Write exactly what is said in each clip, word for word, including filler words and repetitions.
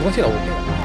关系了，我 OK 了。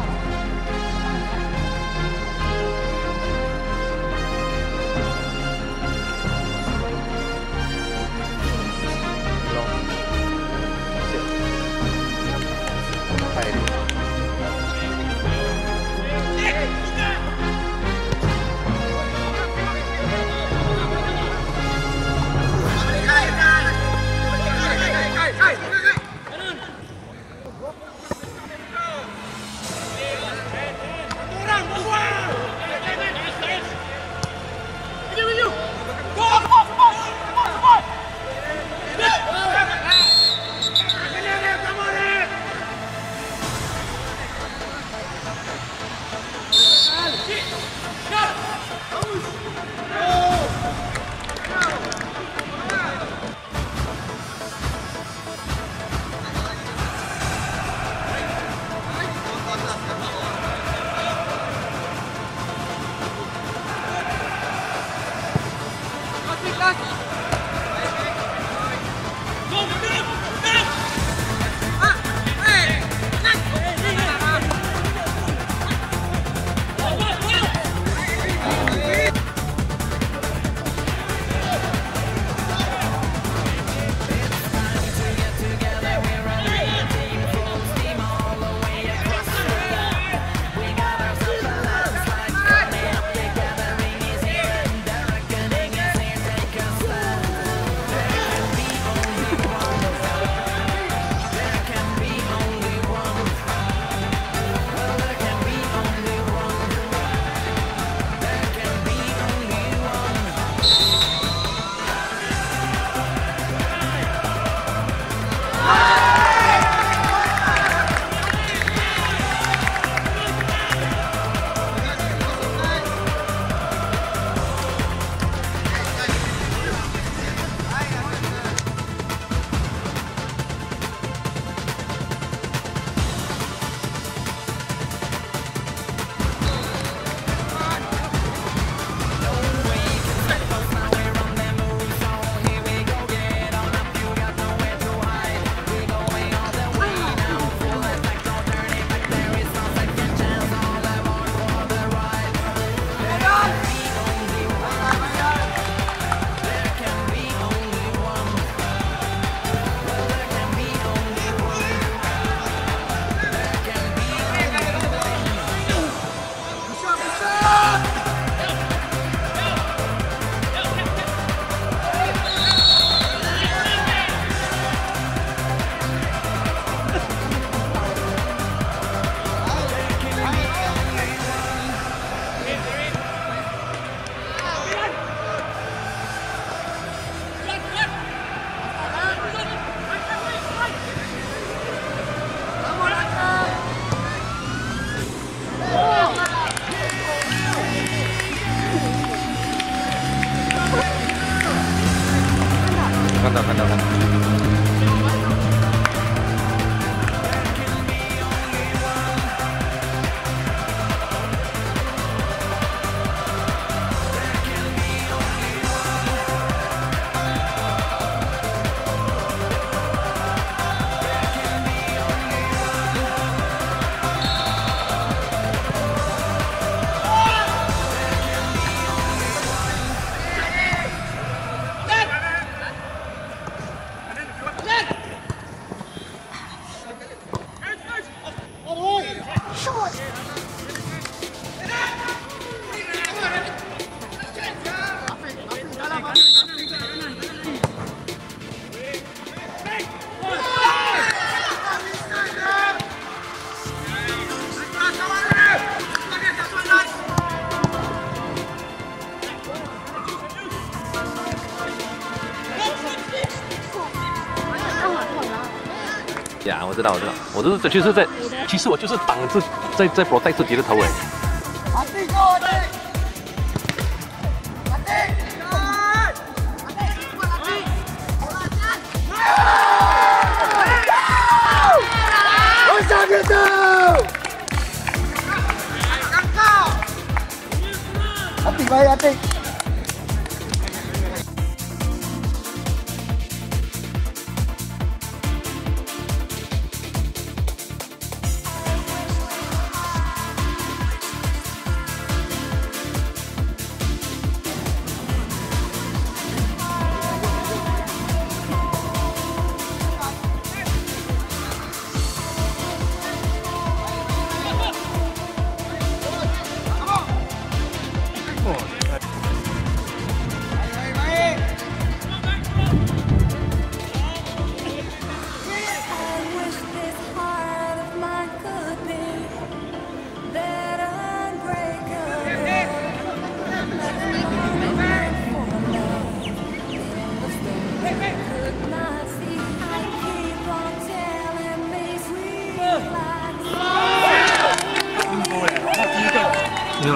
看到看到看到。 呀，我知道，我知道，我就是其实在，其实我就是挡自在在 protect 自己的头诶。Atik baik, Atik.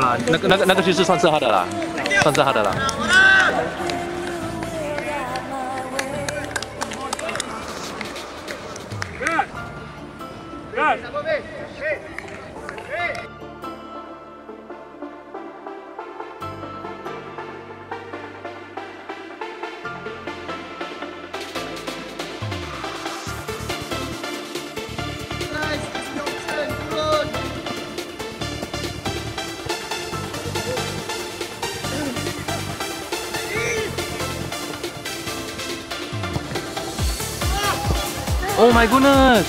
啊，那个那个那个就是算是他的啦，算是他的啦。Oh my goodness!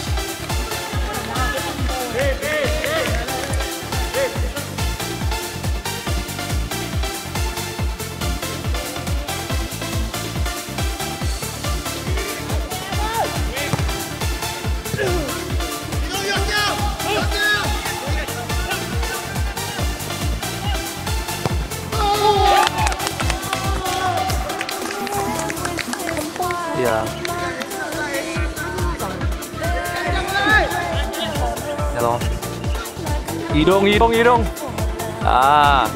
Yeah. Hello. Idong, idong, idong. Ah.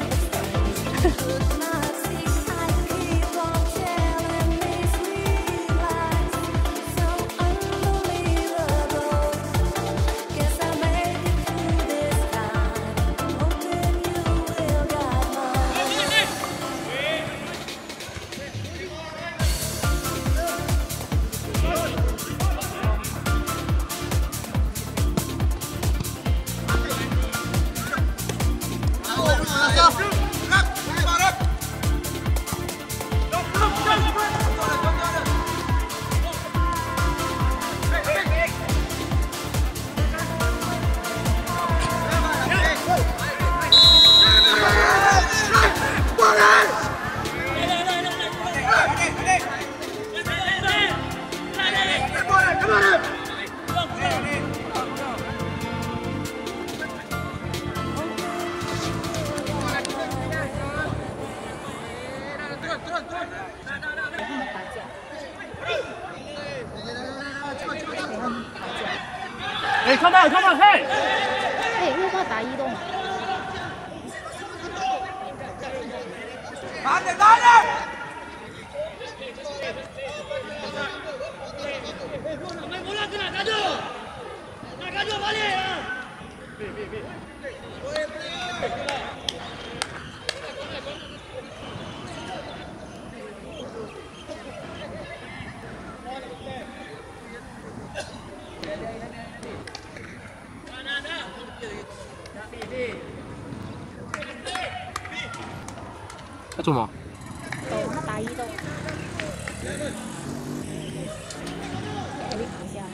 Hey, come on, come on, hey! Hey, 为什么打移动？ 打点，打点！没不让跟他打住，那打住哪里啊？别别别！ 他做什么？ 哦，他打移动。给你看一下。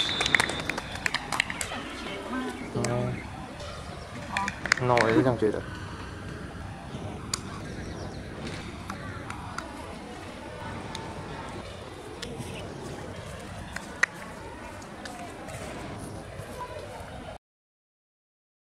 那我也是这样觉得。